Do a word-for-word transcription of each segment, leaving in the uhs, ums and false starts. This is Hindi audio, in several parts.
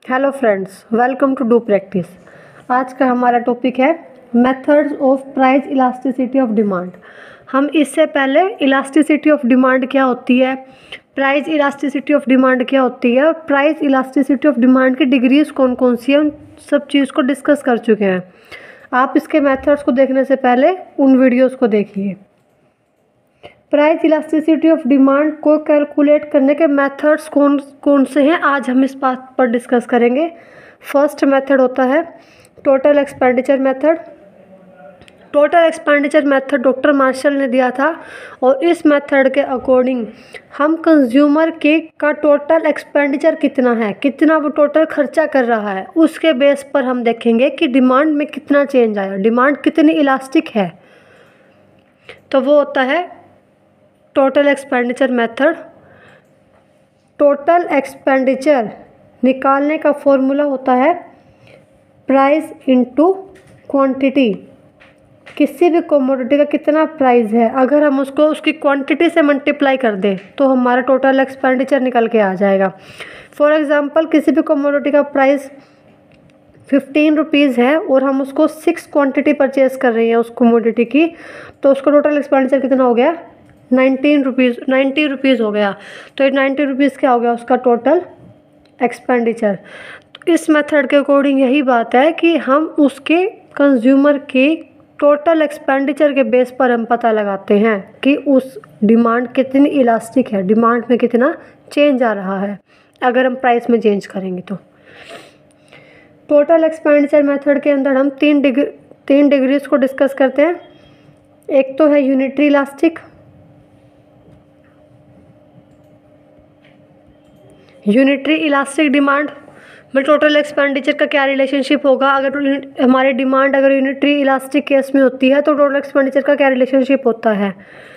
Hello friends, welcome to do practice. आज का हमारा टॉपिक है methods of price elasticity of demand. हम इससे पहले इलास्टिसिटी ऑफ डिमांड क्या होती है, प्राइस इलास्टिसिटी ऑफ डिमांड क्या होती है और प्राइस इलास्टिसिटी ऑफ डिमांड की डिग्रीज कौन कौन सी है, उन सब चीज़ को डिस्कस कर चुके हैं। आप इसके मेथड्स को देखने से पहले उन वीडियोज़ को देखिए। प्राइस इलास्टिसिटी ऑफ डिमांड को कैलकुलेट करने के मेथड्स कौन कौन से हैं, आज हम इस बात पर डिस्कस करेंगे। फर्स्ट मेथड होता है total expenditure method. Total expenditure method doctor Marshall ने दिया था और इस मेथड के अकॉर्डिंग हम कंज्यूमर के का टोटल एक्सपेंडिचर कितना है, कितना वो टोटल खर्चा कर रहा है, उसके बेस पर हम देखेंगे कि डिमांड में कितना चेंज आया, डिमांड कितनी इलास्टिक है। तो वो होता है total expenditure method. Total expenditure निकालने का फॉर्मूला होता है प्राइस इनटू क्वांटिटी। किसी भी कमोडिटी का कितना प्राइस है, अगर हम उसको उसकी क्वांटिटी से मल्टीप्लाई कर दें तो हमारा टोटल एक्सपेंडिचर निकल के आ जाएगा। फॉर एग्जांपल, किसी भी कमोडिटी का प्राइस फिफ्टीन रुपीज़ है और हम उसको सिक्स क्वांटिटी परचेज कर रहे हैं उस कमोडिटी की, तो उसका टोटल एक्सपेंडिचर कितना हो गया, नाइनटीन रुपीज़ नाइन्टी रुपीज़ हो गया। तो ये नाइन्टी रुपीज़ क्या हो गया, उसका टोटल एक्सपेंडिचर। तो इस मेथड के अकॉर्डिंग यही बात है कि हम उसके कंज्यूमर के टोटल एक्सपेंडिचर के बेस पर हम पता लगाते हैं कि उस डिमांड कितनी इलास्टिक है, डिमांड में कितना चेंज आ रहा है अगर हम प्राइस में चेंज करेंगे तो। टोटल एक्सपेंडिचर मेथड के अंदर हम तीन डिग्री तीन डिग्रीज को डिस्कस करते हैं। एक तो है unitary elastic. Unitary elastic demand में टोटल एक्सपेंडिचर का क्या रिलेशनशिप होगा, अगर हमारी डिमांड अगर यूनिटरी इलास्टिक केस में होती है तो टोटल एक्सपेंडिचर का क्या रिलेशनशिप होता है।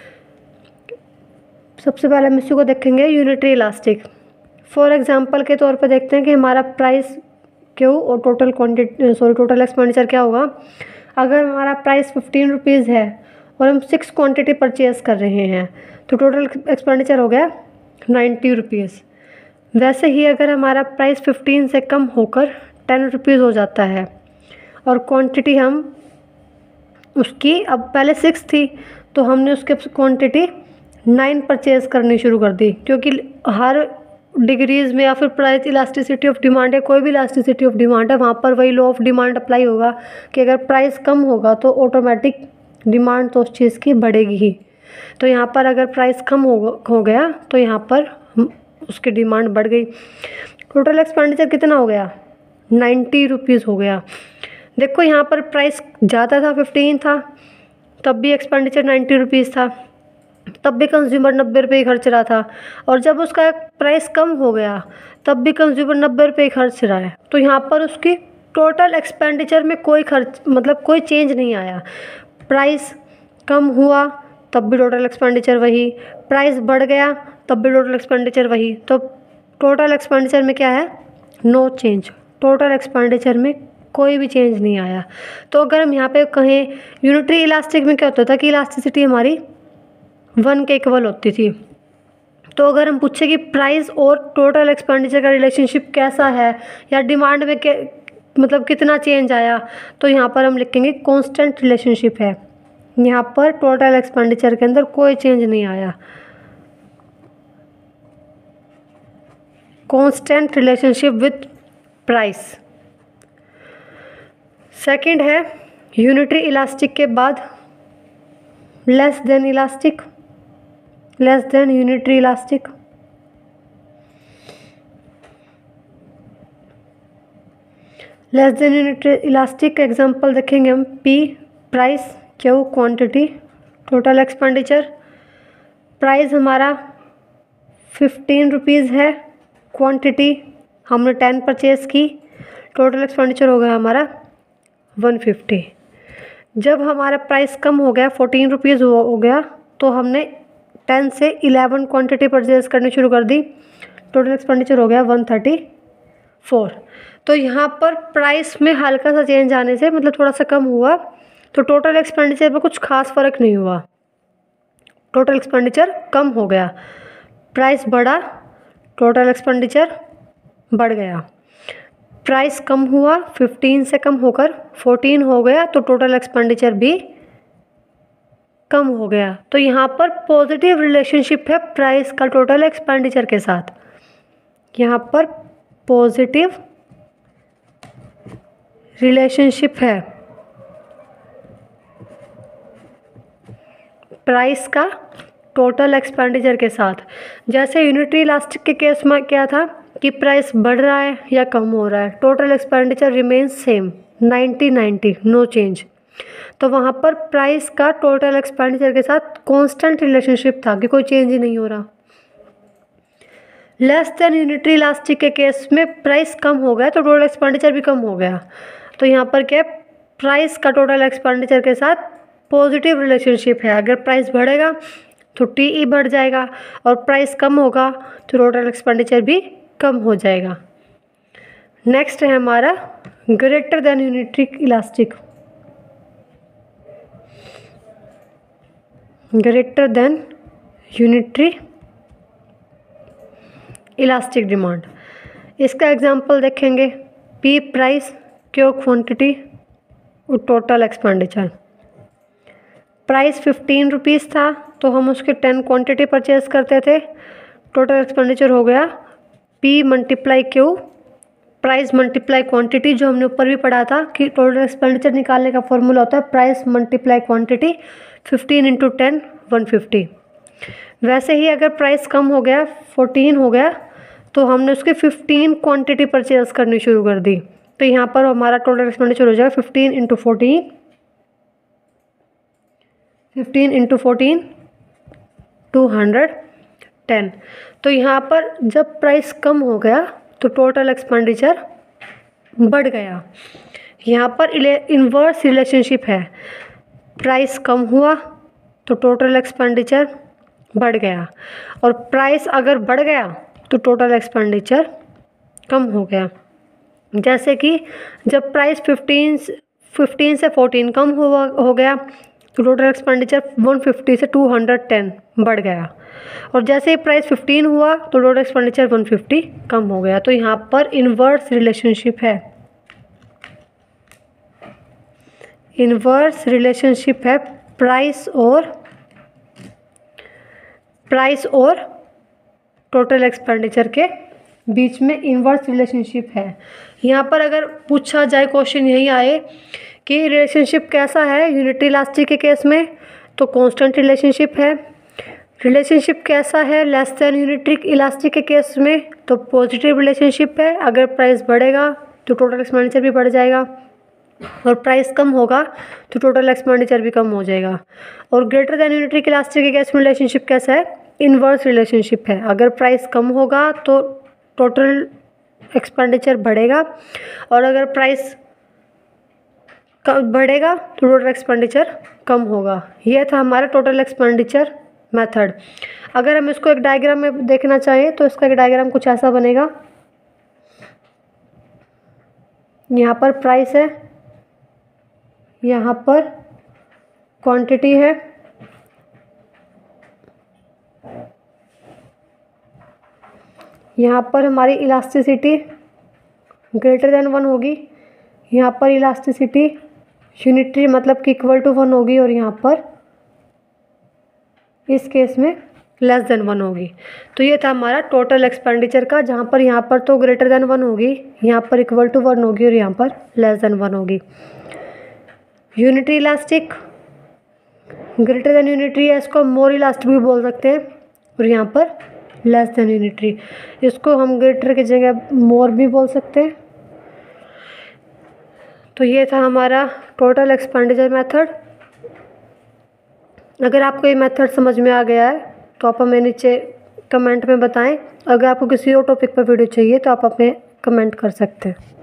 सबसे पहले हम इसी को देखेंगे, यूनिटरी इलास्टिक। फॉर एग्जांपल के तौर पर देखते हैं कि हमारा प्राइस क्यों और total quantity sorry total expenditure क्या होगा। अगर हमारा प्राइस फिफ्टीन रुपीज़ है और हम सिक्स क्वान्टिटी परचेज कर रहे हैं तो टोटल एक्सपेंडिचर हो गया नाइन्टी रुपीज़। वैसे ही अगर हमारा प्राइस फिफ्टीन से कम होकर टेन रुपीज़ हो जाता है और क्वांटिटी हम उसकी, अब पहले सिक्स थी तो हमने उसके क्वांटिटी नाइन परचेज करनी शुरू कर दी, क्योंकि हर डिग्रीज़ में या फिर प्राइस इलास्टिसिटी ऑफ डिमांड है, कोई भी इलास्टिसिटी ऑफ डिमांड है, वहाँ पर वही लॉ ऑफ डिमांड अप्लाई होगा कि अगर प्राइस कम होगा तो ऑटोमेटिक डिमांड तो उस चीज़ की बढ़ेगी ही। तो यहाँ पर अगर प्राइस कम हो हो गया तो यहाँ पर उसकी डिमांड बढ़ गई। टोटल एक्सपेंडिचर कितना हो गया, नाइन्टी रुपीज़ हो गया। देखो यहाँ पर प्राइस ज़्यादा था, फिफ्टीन था, तब भी एक्सपेंडिचर नाइन्टी रुपीज़ था, तब भी कंज्यूमर नब्बे रुपये ही खर्च रहा था। और जब उसका प्राइस कम हो गया तब भी कंज्यूमर नब्बे रुपये ही खर्च रहा है। तो यहाँ पर उसकी टोटल एक्सपेंडिचर में कोई खर्च मतलब कोई चेंज नहीं आया। प्राइस कम हुआ तब भी टोटल एक्सपेंडिचर वही, प्राइस बढ़ गया तब भी टोटल एक्सपेंडिचर वही। तो टोटल एक्सपेंडिचर में क्या है, नो चेंज। टोटल एक्सपेंडिचर में कोई भी चेंज नहीं आया। तो अगर हम यहाँ पे कहें यूनिटरी इलास्टिक में क्या होता था कि इलास्टिसिटी हमारी वन के इक्वल होती थी। तो अगर हम पूछे कि प्राइस और टोटल एक्सपेंडिचर का रिलेशनशिप कैसा है या डिमांड में के मतलब कितना चेंज आया, तो यहाँ पर हम लिखेंगे कांस्टेंट रिलेशनशिप है। यहाँ पर टोटल एक्सपेंडिचर के अंदर कोई चेंज नहीं आया, constant relationship with price. Second है यूनिटरी इलास्टिक के बाद less than elastic, less than unitary elastic. Less than unitary elastic example देखेंगे हम, P price, Q quantity, total expenditure. Price हमारा फिफ्टीन रुपीज़ है, क्वांटिटी हमने टेन परचेज की, टोटल एक्सपेंडिचर हो गया हमारा वन फिफ्टी। जब हमारा प्राइस कम हो गया, फोर्टीन रुपीज़ हो गया, तो हमने टेन से इलेवन क्वांटिटी परचेज करनी शुरू कर दी, टोटल एक्सपेंडिचर हो गया वन थर्टी फोर। तो यहाँ पर प्राइस में हल्का सा चेंज आने से मतलब थोड़ा सा कम हुआ, तो टोटल एक्सपेंडिचर में कुछ खास फ़र्क नहीं हुआ, टोटल एक्सपेंडिचर कम हो गया। प्राइस बढ़ा, टोटल एक्सपेंडिचर बढ़ गया। प्राइस कम हुआ, फिफ्टीन से कम होकर फोर्टीन हो गया, तो टोटल एक्सपेंडिचर भी कम हो गया। तो यहाँ पर पॉजिटिव रिलेशनशिप है प्राइस का टोटल एक्सपेंडिचर के साथ। यहाँ पर पॉजिटिव रिलेशनशिप है प्राइस का टोटल एक्सपेंडिचर के साथ। जैसे यूनिटरी इलास्टिक के केस में क्या था कि प्राइस बढ़ रहा है या कम हो रहा है, total expenditure remains same ninety ninety, no change. तो वहाँ पर प्राइस का टोटल एक्सपेंडिचर के साथ कांस्टेंट रिलेशनशिप था कि कोई चेंज ही नहीं हो रहा। लेस देन यूनिटरी इलास्टिक के केस में प्राइस कम हो गया तो टोटल एक्सपेंडिचर भी कम हो गया। तो यहाँ पर क्या है, प्राइस का टोटल एक्सपेंडिचर के साथ पॉजिटिव रिलेशनशिप है। अगर प्राइस बढ़ेगा तो टी ई बढ़ जाएगा और प्राइस कम होगा तो टोटल एक्सपेंडिचर भी कम हो जाएगा। नेक्स्ट है हमारा greater than unitary elastic. Greater than unitary elastic demand, इसका एग्जांपल देखेंगे। पी प्राइस, क्यू क्वांटिटी और total expenditure. Price fifteen rupees था तो हम उसके टेन क्वांटिटी परचेज करते थे, टोटल एक्सपेंडिचर हो गया P multiply Q, price multiply quantity, जो हमने ऊपर भी पढ़ा था कि टोटल एक्सपेंडिचर निकालने का फॉर्मूला होता है price multiply quantity, fifteen into ten one fifty. वैसे ही अगर प्राइस कम हो गया, फोर्टीन हो गया, तो हमने उसकी फिफ्टीन क्वांटिटी परचेज करनी शुरू कर दी। तो यहाँ पर हमारा टोटल एक्सपेंडिचर हो जाएगा fifteen into fourteen, fifteen into fourteen two hundred ten. तो यहाँ पर जब प्राइस कम हो गया तो टोटल एक्सपेंडिचर बढ़ गया। यहाँ पर इन्वर्स रिलेशनशिप है, प्राइस कम हुआ तो टोटल एक्सपेंडिचर बढ़ गया, और प्राइस अगर बढ़ गया तो टोटल एक्सपेंडिचर कम हो गया। जैसे कि जब प्राइस फिफ्टीन फिफ्टीन से फोर्टीन कम हुआ हो गया तो टोटल एक्सपेंडिचर वन फिफ्टी से टू हंड्रेड टेन बढ़ गया, और जैसे ही प्राइस फिफ्टीन हुआ तो टोटल एक्सपेंडिचर वन फिफ्टी कम हो गया। तो यहाँ पर इन्वर्स रिलेशनशिप है, इन्वर्स रिलेशनशिप है प्राइस और प्राइस और टोटल एक्सपेंडिचर के बीच में इन्वर्स रिलेशनशिप है। यहाँ पर अगर पूछा जाए, क्वेश्चन यही आए कि रिलेशनशिप कैसा है यूनिटरी इलास्टिक के केस में, तो कांस्टेंट रिलेशनशिप है। रिलेशनशिप कैसा है लेस देन यूनिटरी इलास्टिक के केस में, तो पॉजिटिव रिलेशनशिप है। अगर प्राइस बढ़ेगा तो टोटल एक्सपेंडिचर भी बढ़ जाएगा, और प्राइस कम होगा तो टोटल एक्सपेंडिचर भी कम हो जाएगा। और ग्रेटर देन यूनिटरी इलास्टिक के केस में रिलेशनशिप कैसा है, इन्वर्स रिलेशनशिप है। अगर प्राइस कम होगा तो टोटल एक्सपेंडिचर बढ़ेगा, और अगर प्राइस बढ़ेगा तो टोटल एक्सपेंडिचर कम होगा। यह था हमारा टोटल एक्सपेंडिचर मेथड। अगर हम इसको एक डायग्राम में देखना चाहें तो इसका एक डायग्राम कुछ ऐसा बनेगा। यहाँ पर प्राइस है, यहाँ पर क्वांटिटी है, यहाँ पर हमारी इलास्टिसिटी ग्रेटर देन वन होगी, यहाँ पर इलास्टिसिटी यूनिटरी मतलब कि इक्वल टू वन होगी, और यहाँ पर इस केस में लेस देन वन होगी। तो ये था हमारा टोटल एक्सपेंडिचर का, जहाँ पर यहाँ पर तो ग्रेटर देन वन होगी, यहाँ पर इक्वल टू वन होगी, और यहाँ पर लेस देन वन होगी। Unitary elastic greater than unitary है, इसको मोर इलास्टिक भी बोल सकते हैं, और यहाँ पर लेस देन यूनिटरी, इसको हम ग्रेटर की जगह मोर भी बोल सकते हैं। तो ये था हमारा टोटल एक्सपेंडिचर मेथड। अगर आपको ये मेथड समझ में आ गया है तो आप हमें नीचे कमेंट में बताएं। अगर आपको किसी और टॉपिक पर वीडियो चाहिए तो आप हमें कमेंट कर सकते हैं।